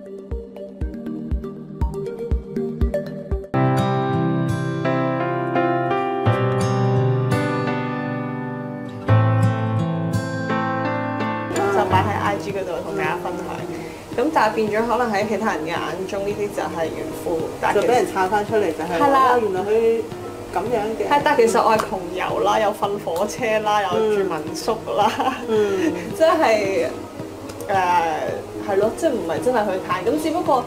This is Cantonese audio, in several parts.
擺喺 IG 嗰度同大家分享。咁但係變咗可能喺其他人嘅眼中呢啲就係炫富，但就俾人抄翻出嚟就係啦，原來佢咁樣嘅。 係，但係其實我係窮遊啦，有瞓火車啦，有住民宿啦，即係係咯，即係唔係真係去睇。咁只不過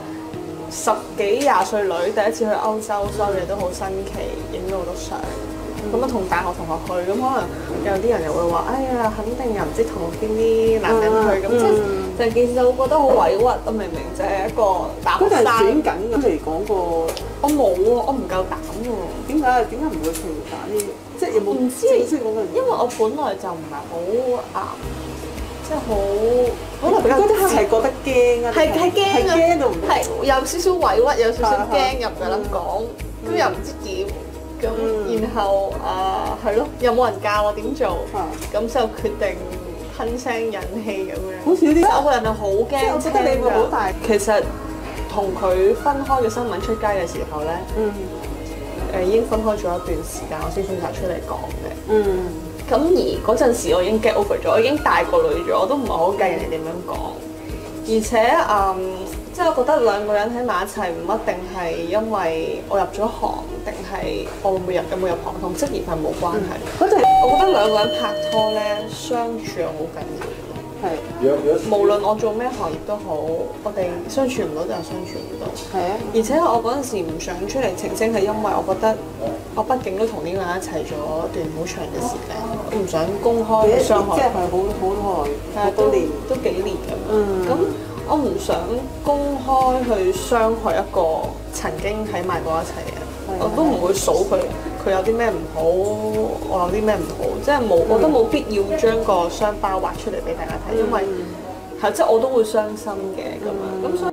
10幾20歲女第一次去歐洲，所有嘢都好新奇，影咗好多相。咁啊，同大學同學去，咁可能有啲人又會話：哎呀，肯定又唔知同邊啲男人去，咁即係成件事就會覺得好委屈。我明明就係一個大學生。佢哋選緊咁嚟講過， 我冇喎，我唔夠膽喎。 點解唔會平反呢？即係有冇唔知？因為我本來就唔係好即係好可能比較係覺得驚啊， 係驚啊， 驚到唔係有少少委屈，有少少驚入㗎啦講，咁又唔知點。咁然後係咯，又冇人教我點做，咁就決定吞聲忍氣咁樣。 好似啲我個人係好驚， 我覺得你會好大。 其實同佢分開嘅新聞出街嘅時候咧，已經分開咗一段時間，我先選擇出嚟講嘅。咁而嗰陣時我已經 get over 咗，我已經大個女咗，我都唔係好計人哋點樣講。而且即係我覺得兩個人喺埋一齊唔一定係因為我入咗行，定係我有冇入行，同職業係冇關係。我覺得兩個人拍拖咧，相處係好緊要。係。無論我做咩行業都好，我哋相處唔到就係相處唔到。係啊。而且我嗰陣時唔想出嚟澄清，係因為我覺得我畢竟都同呢個人一齊咗一段好長嘅時間，我唔想公開傷害。 即係好耐，多年都幾年咁樣。咁我唔想公開去傷害一個曾經喺埋過一齊嘅人，我都唔會數佢有啲咩唔好，我有啲咩唔好，即係我都冇必要將個傷疤畫出嚟俾大家睇，因為係即係我都會傷心嘅咁樣，咁所